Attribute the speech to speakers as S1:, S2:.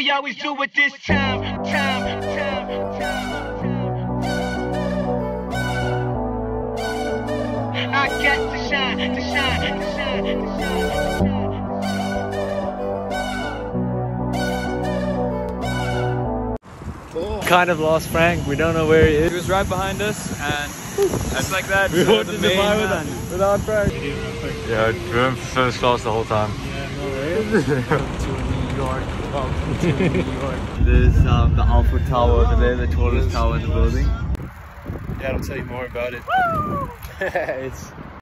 S1: we always do it this time. I got to shine.
S2: Kind of lost Frank. We don't know where he is.
S3: He was right behind us, and just like that,
S2: We wanted
S3: the
S2: to
S3: main
S2: buy
S3: man.
S2: without Frank. Yeah, we were in first class the whole time.
S4: Yeah, no way. Welcome to New York. Welcome to New York.
S3: There's the Alpha Tower over there, the tallest tower in the building.
S2: Yeah, I'll tell you more about it.
S4: It's